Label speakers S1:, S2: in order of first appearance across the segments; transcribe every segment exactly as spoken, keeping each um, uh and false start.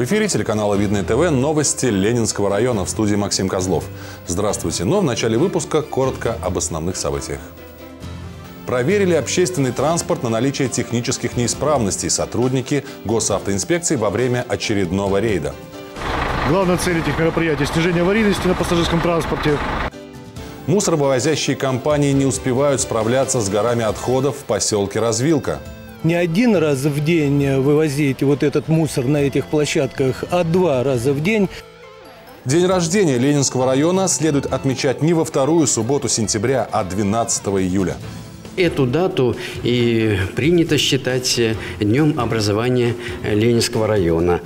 S1: эфире телеканала Видное ТВ новости Ленинского района, в студии Максим Козлов. Здравствуйте, но в начале выпуска коротко об основных событиях. Проверили общественный транспорт на наличие технических неисправностей сотрудники госавтоинспекции во время очередного рейда.
S2: Главная цель этих мероприятий – снижение аварийности на пассажирском транспорте.
S1: Мусоровывозящие компании не успевают справляться с горами отходов в поселке Развилка.
S3: Не один раз в день вывозить вот этот мусор на этих площадках, а два раза в день.
S1: День рождения Ленинского района следует отмечать не во вторую субботу сентября, а двенадцатого июля.
S4: Эту дату и принято считать днем образования Ленинского района.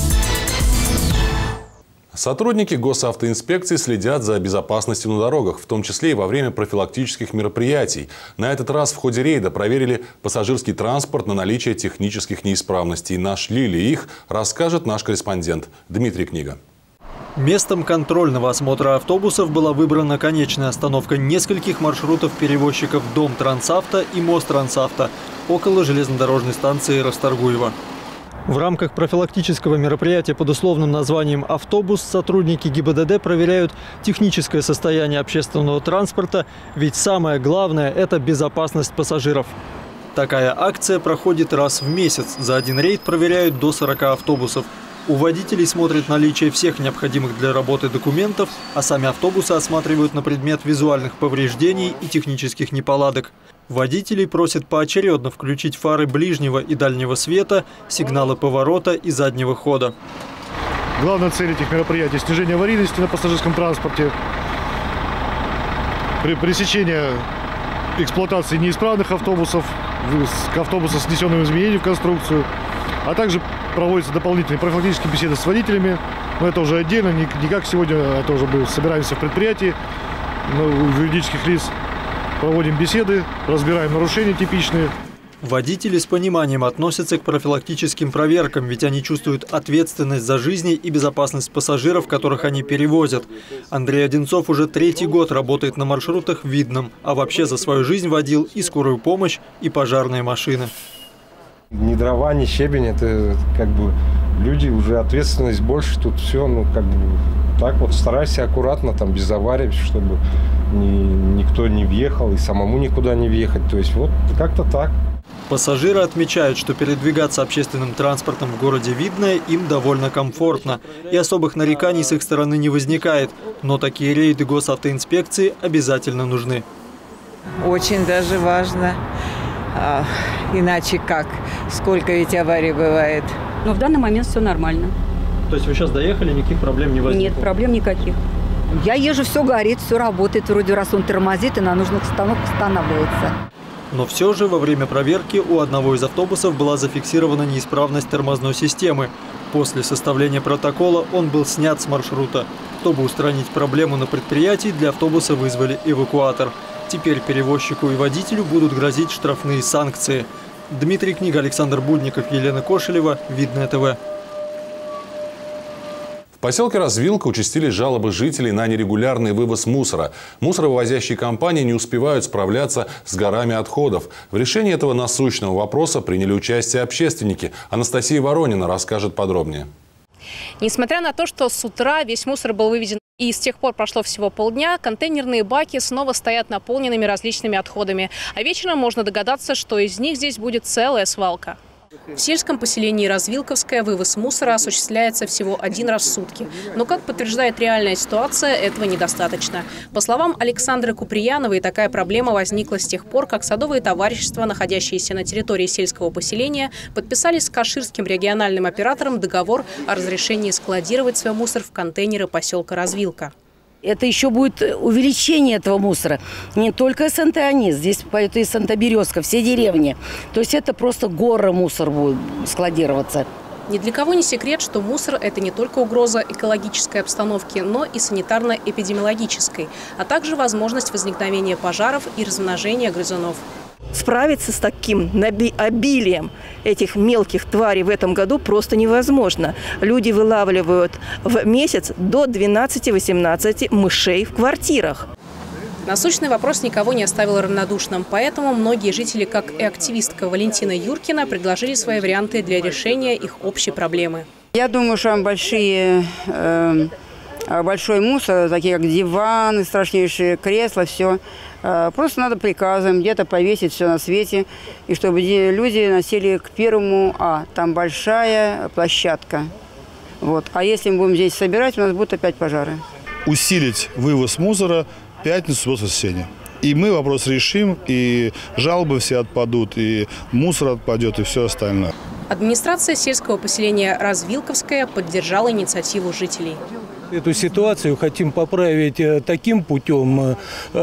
S1: Сотрудники госавтоинспекции следят за безопасностью на дорогах, в том числе и во время профилактических мероприятий. На этот раз в ходе рейда проверили пассажирский транспорт на наличие технических неисправностей. Нашли ли их, расскажет наш корреспондент Дмитрий Книга.
S5: Местом контрольного осмотра автобусов была выбрана конечная остановка нескольких маршрутов перевозчиков Дом Трансавто и Мост Трансавто около железнодорожной станции Расторгуева. В рамках профилактического мероприятия под условным названием «Автобус» сотрудники ГИБДД проверяют техническое состояние общественного транспорта, ведь самое главное – это безопасность пассажиров. Такая акция проходит раз в месяц. За один рейд проверяют до сорока автобусов. У водителей смотрят наличие всех необходимых для работы документов, а сами автобусы осматривают на предмет визуальных повреждений и технических неполадок. Водителей просят поочередно включить фары ближнего и дальнего света, сигналы поворота и заднего хода.
S2: Главная цель этих мероприятий – снижение аварийности на пассажирском транспорте, при пресечении эксплуатации неисправных автобусов, автобусов с внесенными изменениями в конструкцию, а также проводятся дополнительные профилактические беседы с водителями. Но это уже отдельно, не, не как сегодня, это уже мы собираемся в предприятии, у юридических лиц. Проводим беседы, разбираем нарушения типичные.
S5: Водители с пониманием относятся к профилактическим проверкам, ведь они чувствуют ответственность за жизнь и безопасность пассажиров, которых они перевозят. Андрей Одинцов уже третий год работает на маршрутах в Видном, а вообще за свою жизнь водил и скорую помощь, и пожарные машины.
S6: Ни дрова, ни щебень, это как бы люди, уже ответственность больше, тут все, ну как бы так вот старайся аккуратно, там без аварий, чтобы ни, никто не въехал и самому никуда не въехать, то есть вот как-то так.
S5: Пассажиры отмечают, что передвигаться общественным транспортом в городе Видное им довольно комфортно, и особых нареканий с их стороны не возникает, но такие рейды госавтоинспекции обязательно нужны.
S7: Очень даже важно. А, иначе как? Сколько ведь аварий бывает?
S8: Но в данный момент все нормально.
S5: То есть вы сейчас доехали, никаких проблем не возникло?
S8: Нет, проблем никаких.
S9: Я езжу, все горит, все работает. Вроде раз он тормозит и на нужных остановках останавливается.
S5: Но все же во время проверки у одного из автобусов была зафиксирована неисправность тормозной системы. После составления протокола он был снят с маршрута. Чтобы устранить проблему на предприятии, для автобуса вызвали эвакуатор. Теперь перевозчику и водителю будут грозить штрафные санкции. Дмитрий Книга, Александр Будников, Елена Кошелева, Видное ТВ.
S1: В поселке Развилка участились жалобы жителей на нерегулярный вывоз мусора. Мусоровывозящие компании не успевают справляться с горами отходов. В решении этого насущного вопроса приняли участие общественники. Анастасия Воронина расскажет подробнее.
S10: Несмотря на то, что с утра весь мусор был вывезен и с тех пор прошло всего полдня, контейнерные баки снова стоят наполненными различными отходами. А вечером можно догадаться, что из них здесь будет целая свалка. В сельском поселении Развилковское вывоз мусора осуществляется всего один раз в сутки. Но, как подтверждает реальная ситуация, этого недостаточно. По словам Александры Куприяновой, такая проблема возникла с тех пор, как садовые товарищества, находящиеся на территории сельского поселения, подписали с Каширским региональным оператором договор о разрешении складировать свой мусор в контейнеры поселка Развилка.
S11: Это еще будет увеличение этого мусора. Не только Санта-Анис, здесь это и Санта-Березка, все деревни. То есть это просто горы мусора будет складироваться.
S10: Ни для кого не секрет, что мусор – это не только угроза экологической обстановки, но и санитарно-эпидемиологической, а также возможность возникновения пожаров и размножения грызунов.
S12: Справиться с таким обилием этих мелких тварей в этом году просто невозможно. Люди вылавливают в месяц до двенадцати-восемнадцати мышей в квартирах.
S10: Насущный вопрос никого не оставил равнодушным, поэтому многие жители, как и активистка Валентина Юркина, предложили свои варианты для решения их общей проблемы.
S13: Я думаю, что большие, э, большой мусор, такие как диваны, страшнейшие кресла, все. Э, просто надо приказом где-то повесить все на свете, и чтобы люди носили к первому А. Там большая площадка. Вот. А если мы будем здесь собирать, у нас будут опять пожары.
S14: Усилить вывоз мусора в пятницу, субботу, воскресенье. И мы вопрос решим, и жалобы все отпадут, и мусор отпадет, и все остальное.
S10: Администрация сельского поселения Развилковское поддержала инициативу жителей.
S3: Эту ситуацию хотим поправить таким путем,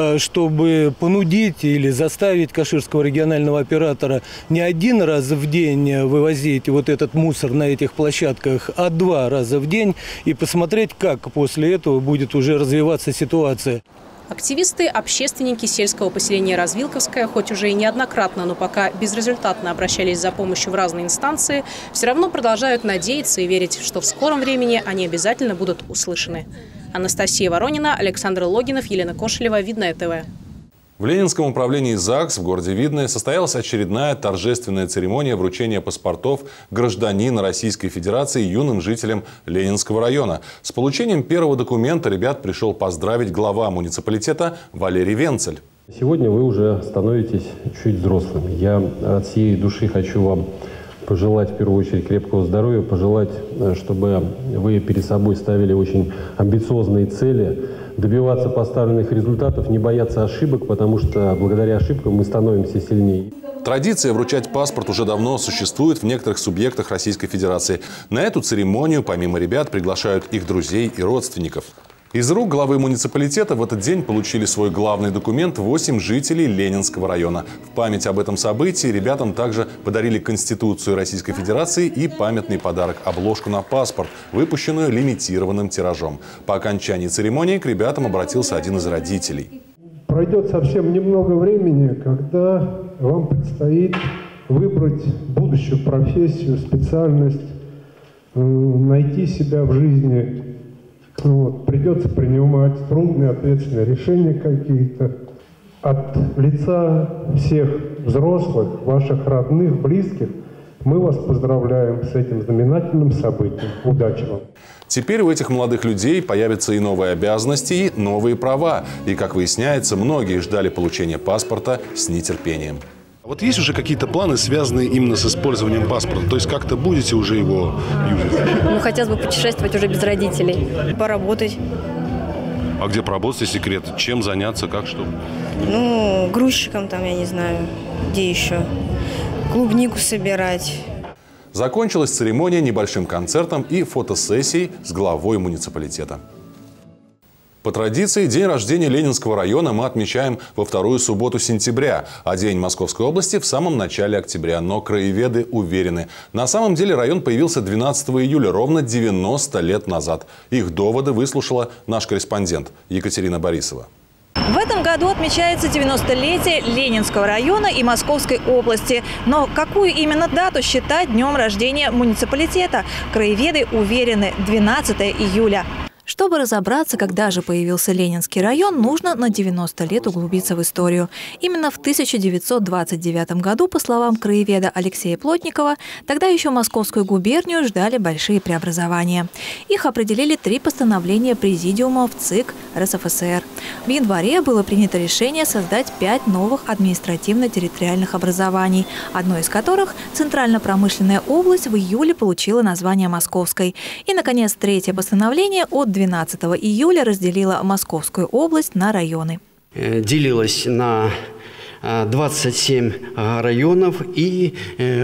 S3: чтобы понудить или заставить каширского регионального оператора не один раз в день вывозить вот этот мусор на этих площадках, а два раза в день, и посмотреть, как после этого будет уже развиваться ситуация.
S10: Активисты, общественники сельского поселения Развилковское, хоть уже и неоднократно, но пока безрезультатно обращались за помощью в разные инстанции, все равно продолжают надеяться и верить, что в скором времени они обязательно будут услышаны. Анастасия Воронина, Александр Логинов, Елена Кошелева, Видное ТВ.
S1: В Ленинском управлении ЗАГС в городе Видное состоялась очередная торжественная церемония вручения паспортов гражданина Российской Федерации юным жителям Ленинского района. С получением первого документа ребят пришел поздравить глава муниципалитета Валерий Венцель.
S15: Сегодня вы уже становитесь чуть взрослыми. Я от всей души хочу вам пожелать в первую очередь крепкого здоровья, пожелать, чтобы вы перед собой ставили очень амбициозные цели, добиваться поставленных результатов, не бояться ошибок, потому что благодаря ошибкам мы становимся сильнее.
S1: Традиция вручать паспорт уже давно существует в некоторых субъектах Российской Федерации. На эту церемонию, помимо ребят, приглашают их друзей и родственников. Из рук главы муниципалитета в этот день получили свой главный документ восемь жителей Ленинского района. В память об этом событии ребятам также подарили Конституцию Российской Федерации и памятный подарок – обложку на паспорт, выпущенную лимитированным тиражом. По окончании церемонии к ребятам обратился один из родителей.
S16: Пройдет совсем немного времени, когда вам предстоит выбрать будущую профессию, специальность, найти себя в жизни. Вот, придется принимать трудные, ответственные решения какие-то. От лица всех взрослых, ваших родных, близких, мы вас поздравляем с этим знаменательным событием. Удачи вам!
S1: Теперь у этих молодых людей появятся и новые обязанности, и новые права. И, как выясняется, многие ждали получения паспорта с нетерпением.
S14: Вот есть уже какие-то планы, связанные именно с использованием паспорта? То есть как-то будете уже его юзать?
S17: Ну, хотелось бы путешествовать уже без родителей. Поработать.
S14: А где поработать, если секрет? Чем заняться, как, что?
S17: Ну, грузчиком там, я не знаю, где еще. Клубнику собирать.
S1: Закончилась церемония небольшим концертом и фотосессией с главой муниципалитета. По традиции, день рождения Ленинского района мы отмечаем во вторую субботу сентября, а День Московской области в самом начале октября. Но краеведы уверены, на самом деле район появился двенадцатого июля, ровно девяносто лет назад. Их доводы выслушала наш корреспондент Екатерина Борисова.
S18: В этом году отмечается девяностолетие Ленинского района и Московской области. Но какую именно дату считать днем рождения муниципалитета? Краеведы уверены – двенадцатого июля. Чтобы разобраться, когда же появился Ленинский район, нужно на девяносто лет углубиться в историю. Именно в тысяча девятьсот двадцать девятом году, по словам краеведа Алексея Плотникова, тогда еще Московскую губернию ждали большие преобразования. Их определили три постановления Президиума в ЦИК РСФСР. В январе было принято решение создать пять новых административно-территориальных образований, одно из которых, Центрально-промышленная область, в июле получила название Московской. И, наконец, третье постановление от двенадцатого июля разделила Московскую область на районы.
S4: Делилась на двадцать семь районов и,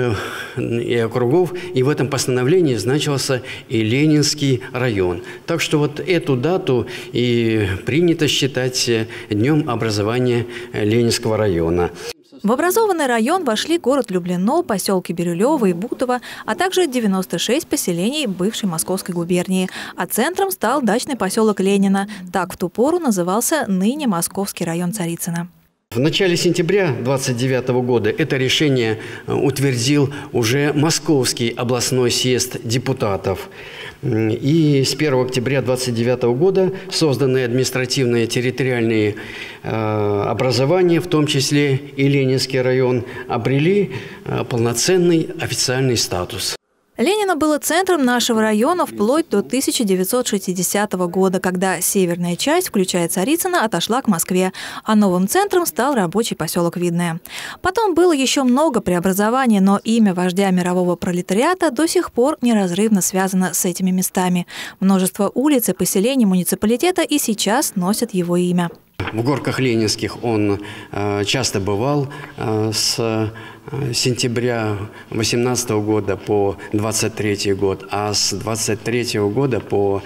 S4: и округов, и в этом постановлении значился и Ленинский район. Так что вот эту дату и принято считать днем образования Ленинского района.
S18: В образованный район вошли город Люблино, поселки Бирюлево и Бутово, а также девяносто шесть поселений бывшей Московской губернии. А центром стал дачный поселок Ленина. Так в ту пору назывался ныне Московский район Царицына.
S4: В начале сентября двадцать девятого года это решение утвердил уже Московский областной съезд депутатов. И с первого октября двадцать девятого года созданные административные территориальные э, образования, в том числе и Ленинский район, обрели э, полноценный официальный статус.
S18: Ленина было центром нашего района вплоть до тысяча девятьсот шестидесятого года, когда северная часть, включая Царицыно, отошла к Москве, а новым центром стал рабочий поселок Видное. Потом было еще много преобразований, но имя вождя мирового пролетариата до сих пор неразрывно связано с этими местами. Множество улиц и поселений муниципалитета и сейчас носят его имя.
S4: В Горках Ленинских он э, часто бывал э, с э, сентября восемнадцатого года по двадцать третий год, а с двадцать третьего года по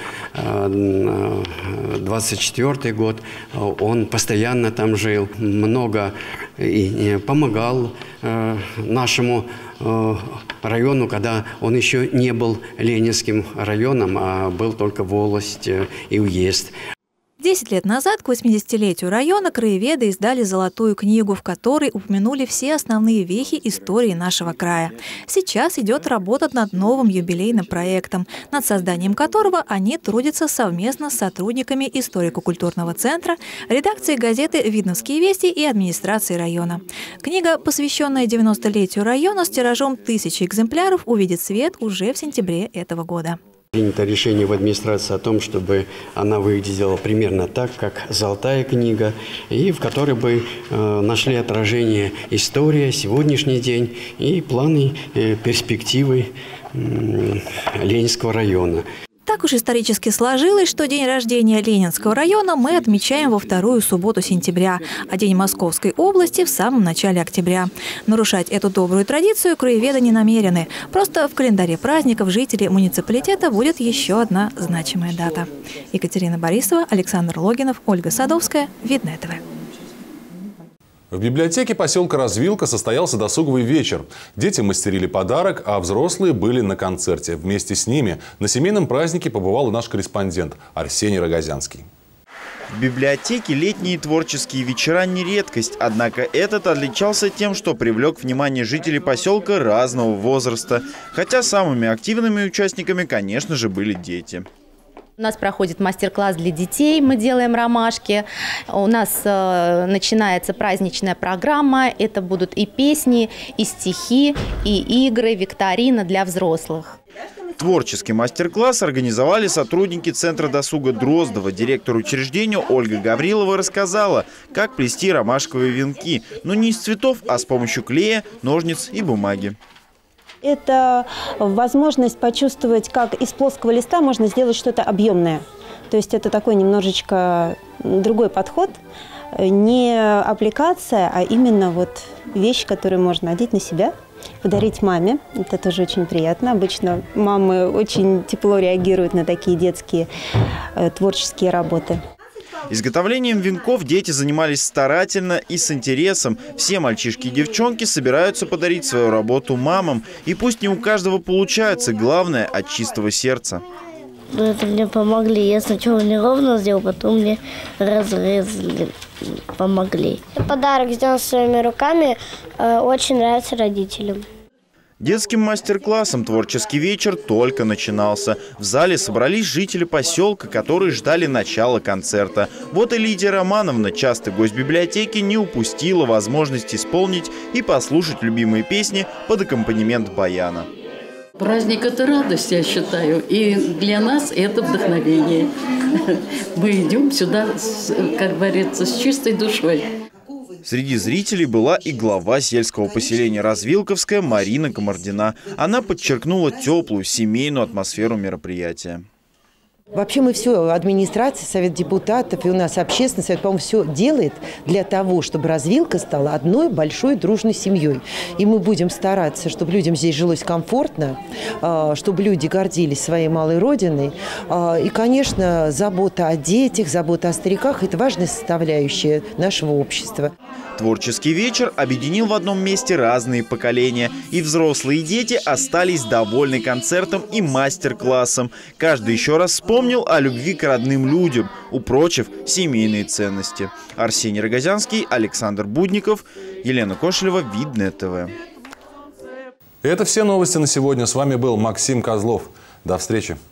S4: э, двадцать четвёртый год он постоянно там жил, много и, и помогал э, нашему э, району, когда он еще не был Ленинским районом, а был только волость э, и уезд.
S18: Десять лет назад к восьмидесятилетию района краеведы издали золотую книгу, в которой упомянули все основные вехи истории нашего края. Сейчас идет работа над новым юбилейным проектом, над созданием которого они трудятся совместно с сотрудниками историко-культурного центра, редакции газеты «Видновские вести» и администрации района. Книга, посвященная девяностолетию района с тиражом тысячи экземпляров, увидит свет уже в сентябре этого года.
S4: Принято решение в администрации о том, чтобы она выглядела примерно так, как «Золотая книга», и в которой бы э, нашли отражение история, сегодняшний день и планы, э, перспективы э, Ленинского района.
S18: Так уж исторически сложилось, что день рождения Ленинского района мы отмечаем во вторую субботу сентября, а День Московской области в самом начале октября. Нарушать эту добрую традицию краеведы не намерены. Просто в календаре праздников жителей муниципалитета будет еще одна значимая дата. Екатерина Борисова, Александр Логинов, Ольга Садовская. Видное ТВ.
S1: В библиотеке поселка Развилка состоялся досуговый вечер. Дети мастерили подарок, а взрослые были на концерте. Вместе с ними на семейном празднике побывал и наш корреспондент Арсений Рогозянский.
S19: В библиотеке летние творческие вечера не редкость, однако этот отличался тем, что привлек внимание жителей поселка разного возраста. Хотя самыми активными участниками, конечно же, были дети.
S20: У нас проходит мастер-класс для детей, мы делаем ромашки. У нас э, начинается праздничная программа. Это будут и песни, и стихи, и игры, викторина для взрослых.
S19: Творческий мастер-класс организовали сотрудники Центра досуга Дроздова. Директор учреждения Ольга Гаврилова рассказала, как плести ромашковые венки. Но не из цветов, а с помощью клея, ножниц и бумаги.
S21: Это возможность почувствовать, как из плоского листа можно сделать что-то объемное. То есть это такой немножечко другой подход. Не аппликация, а именно вот вещь, которую можно одеть на себя, подарить маме. Это тоже очень приятно. Обычно мамы очень тепло реагируют на такие детские э, творческие работы.
S19: Изготовлением венков дети занимались старательно и с интересом. Все мальчишки и девчонки собираются подарить свою работу мамам. И пусть не у каждого получается, главное – от чистого сердца.
S22: Это мне помогли. Я сначала неровно сделал, потом мне разрезали, помогли. Подарок сделан своими руками, очень нравится родителям.
S19: Детским мастер-классом творческий вечер только начинался. В зале собрались жители поселка, которые ждали начала концерта. Вот и Лидия Романовна, частый гость библиотеки, не упустила возможность исполнить и послушать любимые песни под аккомпанемент баяна.
S23: Праздник – это радость, я считаю, и для нас это вдохновение. Мы идем сюда, как говорится, с чистой душой.
S19: Среди зрителей была и глава сельского поселения Развилковская Марина Комардина. Она подчеркнула теплую семейную атмосферу мероприятия.
S24: Вообще мы все, администрация, совет депутатов и у нас общественный совет, по-моему, все делает для того, чтобы Развилка стала одной большой дружной семьей. И мы будем стараться, чтобы людям здесь жилось комфортно, чтобы люди гордились своей малой родиной. И, конечно, забота о детях, забота о стариках – это важная составляющая нашего общества.
S19: Творческий вечер объединил в одном месте разные поколения. И взрослые, и дети остались довольны концертом и мастер-классом. Каждый еще раз вспомнил о любви к родным людям, упрочив семейные ценности. Арсений Рогозянский, Александр Будников, Елена Кошелева, Видное ТВ.
S1: Это все новости на сегодня. С вами был Максим Козлов. До встречи.